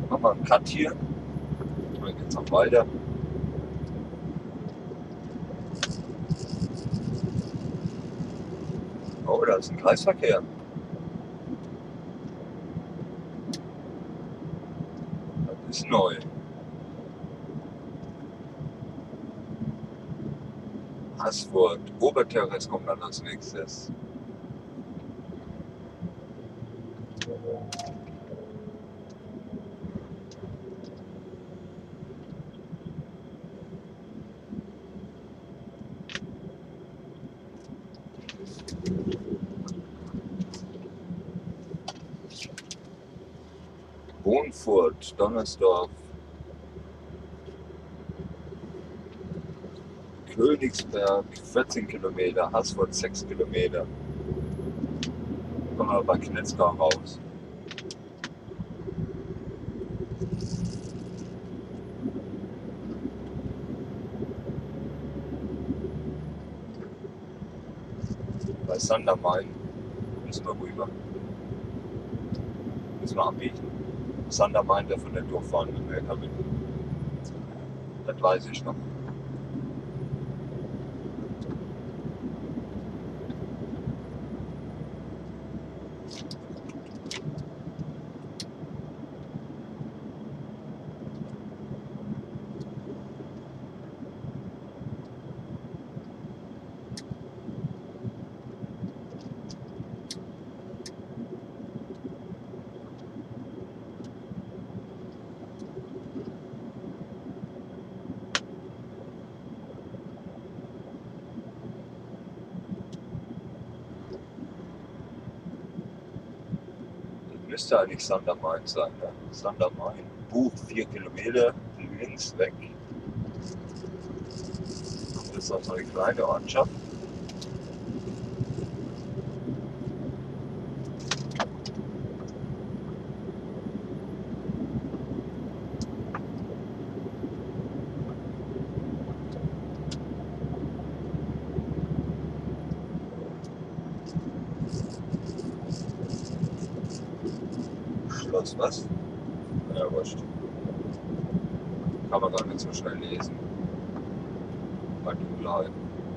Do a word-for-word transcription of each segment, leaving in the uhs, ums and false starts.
Machen wir einen Cut hier. Dann geht's noch weiter. Oh, da ist ein Kreisverkehr. Das ist neu. Haßfurt, Oberterres kommt dann als nächstes. Bonfurt, Donnersdorf, Königsberg, vierzehn Kilometer, Haßfurt sechs Kilometer. Kommen wir bei Knetzgau raus. Bei Sandermain müssen wir rüber. Müssen wir abbiegen. Sandermain darf von der durchfahren mit dem L K W. Das weiß ich noch. Müsste eigentlich Sandermain sein. Ne? Sandermain, Buch vier Kilometer links weg. Das ist auch so eine kleine Ortschaft. Schloss was? Ja, wurscht. Kann man gar nicht so schnell lesen. Bei Dunkelheit.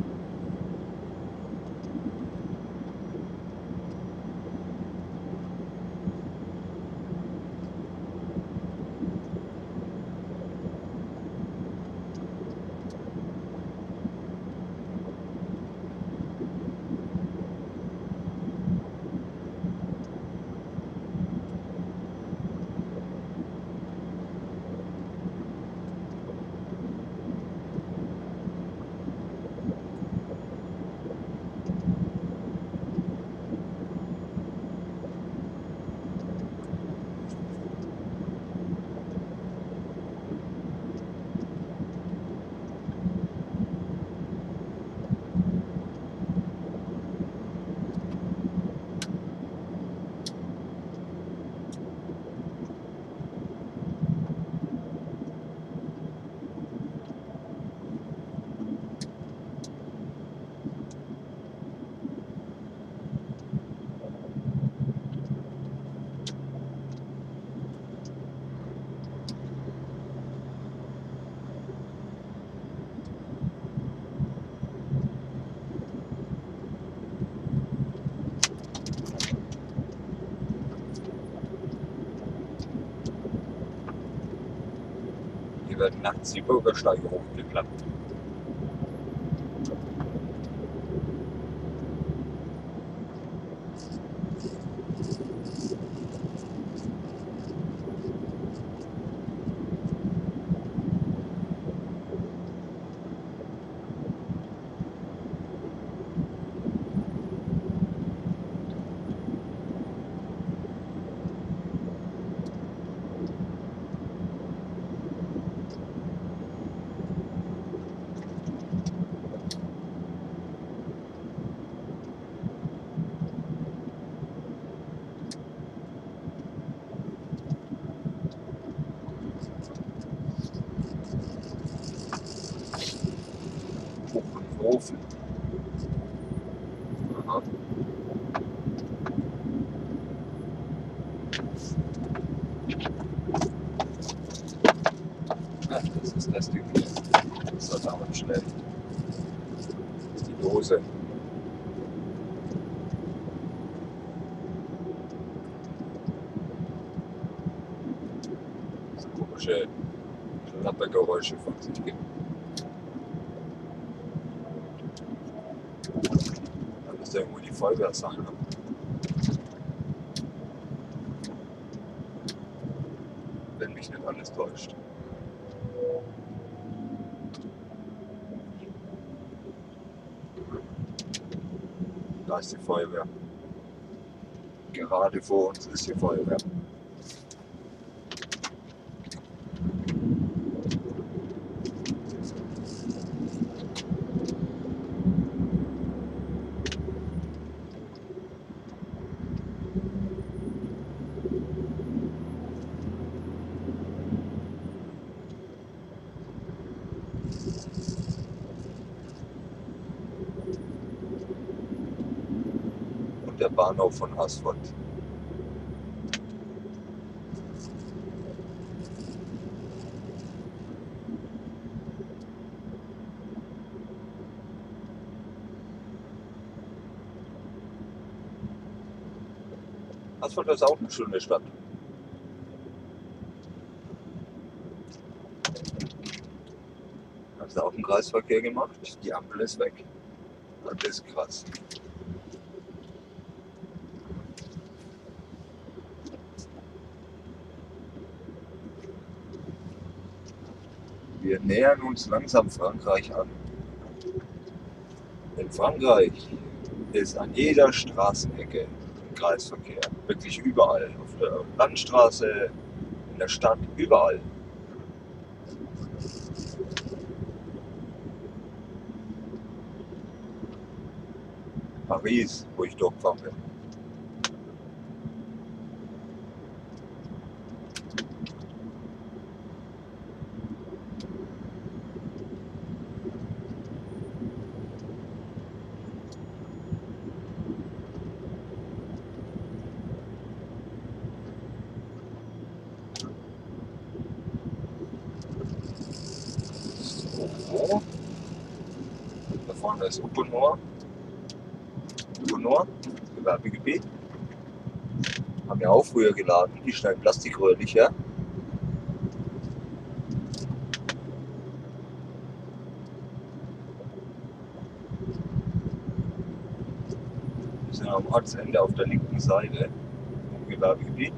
Hier werden nachts die Bürgersteige hochgeklappt. Ofen. Aha. Ach, das ist das Ding hier. Das war damals schnell. Die Dose. So komische Klappergeräusche von sich gibt. Da müsste irgendwo die Feuerwehr sein. Ne? Wenn mich nicht alles täuscht. Da ist die Feuerwehr. Gerade vor uns ist die Feuerwehr. Und der Bahnhof von Haßfurt. Haßfurt ist auch eine schöne Stadt. Hast du auch einen Kreisverkehr gemacht? Die Ampel ist weg. Das ist krass. Wir nähern uns langsam Frankreich an. In Frankreich ist an jeder Straßenecke ein Kreisverkehr. Wirklich überall. Auf der Landstraße, in der Stadt, überall. Paris, wo ich durchgefahren bin. So. Da vorne ist Uponor. Uponor, Gewerbegebiet. Haben ja auch früher geladen, die schneiden Plastikröhrlich her. Wir sind am Ortsende auf der linken Seite im Gewerbegebiet.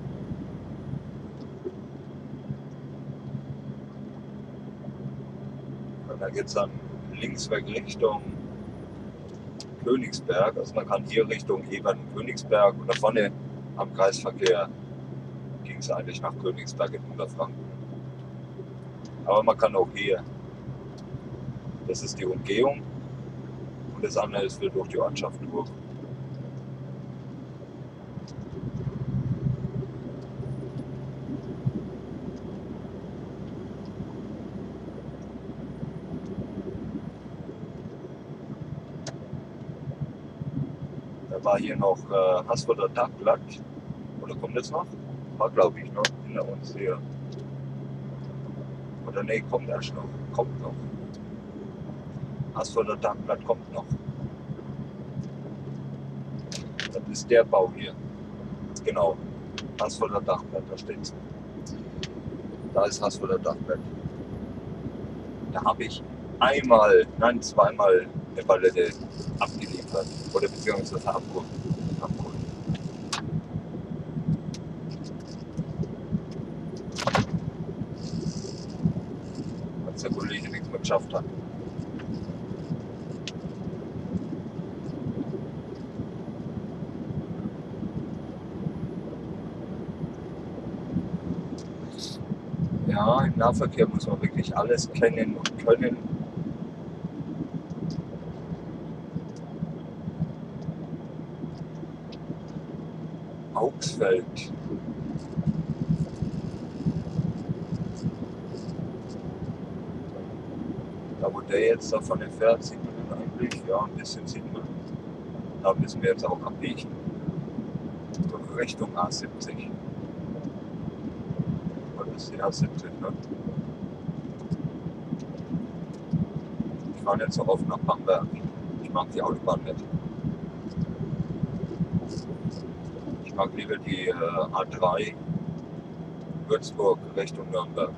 Und da geht es dann links weg Richtung Königsberg. Also man kann hier Richtung Ebern und Königsberg und da vorne am Kreisverkehr ging es eigentlich nach Königsberg in Unterfranken. Aber man kann auch hier. Das ist die Umgehung und das andere ist wieder durch die Ortschaft durch. Da war hier noch äh, Haßfurter Tagblatt. Oder kommt das noch? War glaube ich noch hinter uns hier. Oder nee, kommt erst noch. Kommt noch. Haßfurter Tagblatt kommt noch. Das ist der Bau hier. Genau. Haßfurter Tagblatt, da steht's. Da ist Haßfurter Tagblatt. Da habe ich einmal, nein zweimal eine Palette abgeliefert. Oder beziehungsweise abgeholt. abgeholt. Als der Kollege nichts mehr geschafft hat. Ja, im Nahverkehr muss man wirklich alles kennen und können. Augsfeld. Da wo der jetzt davon entfernt, sieht man dann eigentlich, ja ein bisschen sieht man. Da müssen wir jetzt auch abbiegen. Richtung A siebzig. Und das ist die A siebzig, ne? fahre nicht so oft nach Bamberg. Ich mag die Autobahn nicht. Ich mag lieber die äh, A drei Würzburg Richtung Nürnberg.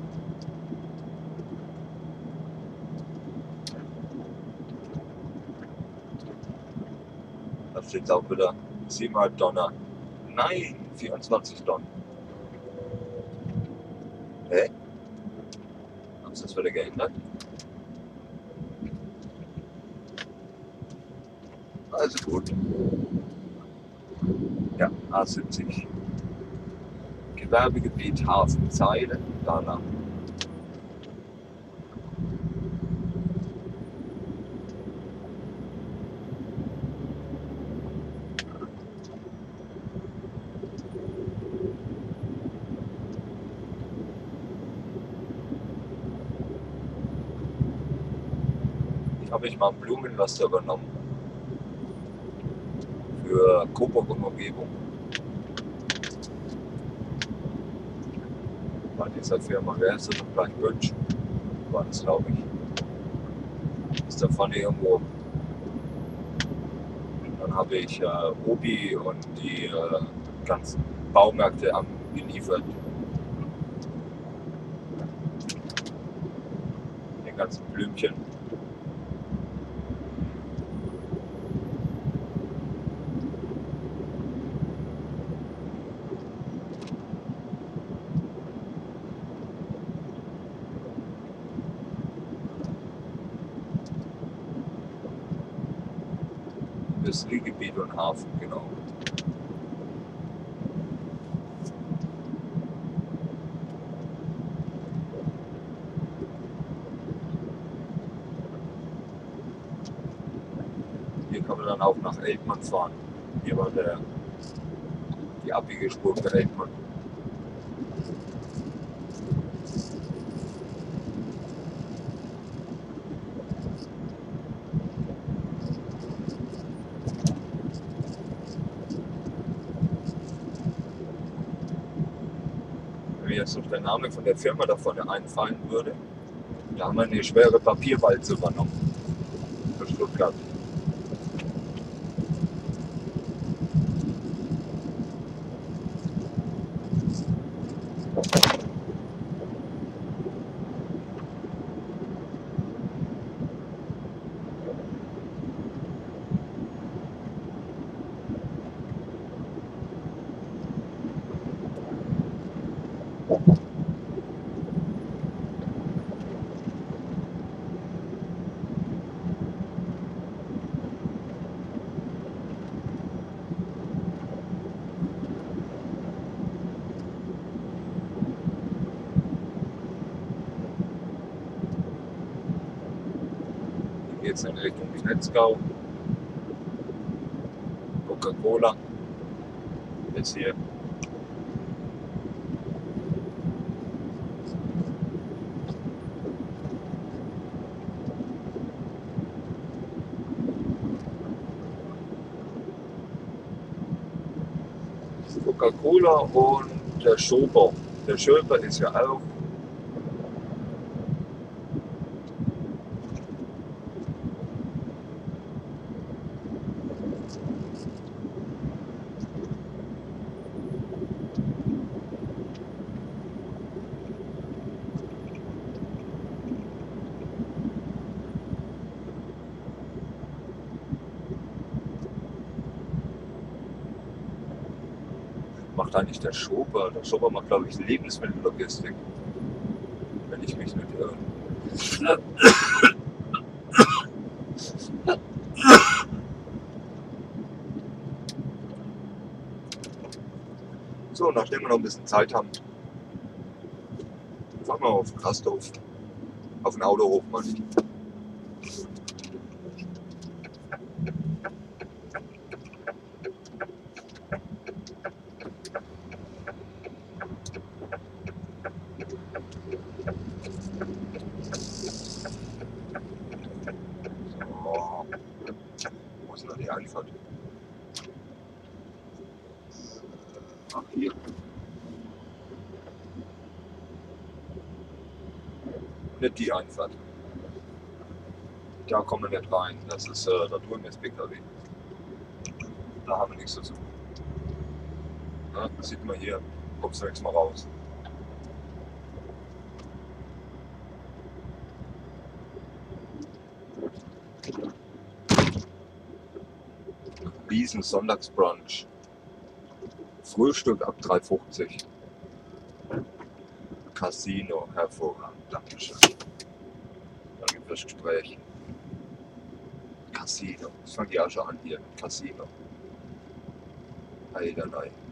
Da steht auch wieder siebeneinhalb Tonner. Nein, vierundzwanzig Tonnen. Hä? Haben sie das wieder geändert? Also gut. Ja, A siebzig. Gewerbegebiet Hafenzeile, danach. Habe ich mal einen Blumenlaster übernommen für Coburg und Umgebung. Bei dieser Firma, wer ist das noch gleich München? War das, glaube ich. Ist da vorne irgendwo. Dann habe ich äh, Obi und die äh, ganzen Baumärkte angeliefert. Den ganzen Blümchen. Industriegebiet und Hafen, genau. Hier kann man dann auch nach Eltmann fahren. Hier war der, die abbiege Spur für Eltmann. Wenn mir jetzt noch der Name von der Firma da vorne einfallen würde, da haben wir eine schwere Papierwalze übernommen für Stuttgart. Jetzt in Richtung Knetzgau, Coca-Cola, jetzt hier. Coca-Cola und der Schober. Der Schober ist ja auch. Macht eigentlich der Schober. Der Schober macht, glaube ich, Lebensmittellogistik. Wenn ich mich nicht irre. So, nachdem wir noch ein bisschen Zeit haben, fahren wir auf den Rasthof. Auf den Autohof, meine ich. Die Einfahrt. Ach, hier. Nicht die Einfahrt. Da kommen wir nicht rein. Das ist, äh, da drüben ist P K W. Da haben wir nichts zu suchen. Ja, das sieht man hier. Kommst du nächstes Mal raus. Riesen Sonntagsbrunch. Frühstück ab drei fünfzig. Casino, hervorragend. Dankeschön. Danke fürs Gespräch. Casino. Das fange ich auch schon an hier. Casino. Eieiei.